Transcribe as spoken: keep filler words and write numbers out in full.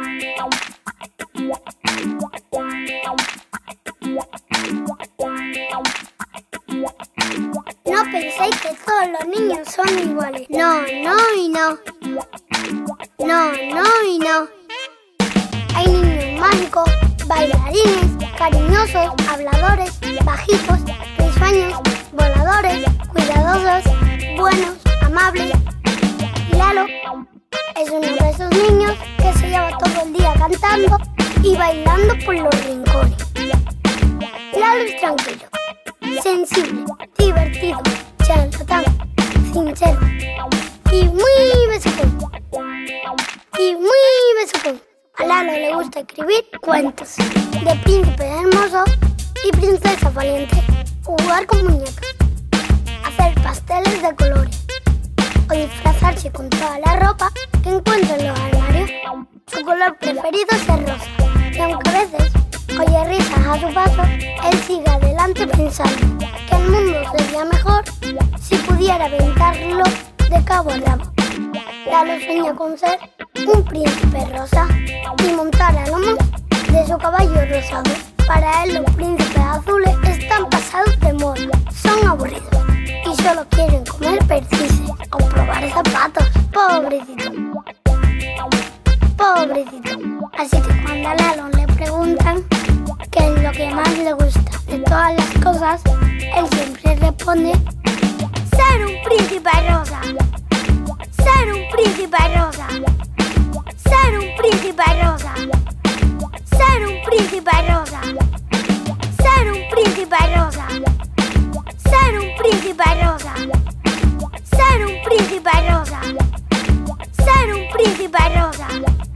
No penséis que todos los niños son iguales. No, no y no. No, no y no. Hay niños mágicos, bailarines, cariñosos, habladores, bajitos, risueños, voladores, cuidadosos, buenos, amables. Lalo es uno de esos niños que se lleva todo el día cantando y bailando por los rincones. Lalo es tranquilo, sensible, divertido, charlatán, sincero y muy besucón. Y muy besucón. A Lalo le gusta escribir cuentos de príncipes hermosos y princesas valientes, jugar con muñecas, hacer pasteles de colores o disfrazarse con toda la ropa que encuentra en los armarios. Su color preferido es el rosa, y aunque a veces oye risas a su paso, él sigue adelante pensando que el mundo sería mejor si pudiera aventarlo de cabo a rabo. Lalo sueña con ser un príncipe rosa y montar a lomos de su caballo rosado. Para él los príncipes azules están pasados de moda, son aburridos y solo quieren comer perdices o probar zapatos. Pobrecito, pobrecito. Así que cuando a Lalo le preguntan qué es lo que más le gusta de todas las cosas, él siempre responde: ser un príncipe rosa. Ser un príncipe rosa. Ser un príncipe rosa. Ser un príncipe rosa. Ser un príncipe rosa. Ser un príncipe rosa. Ser un príncipe rosa. Ser un príncipe rosa.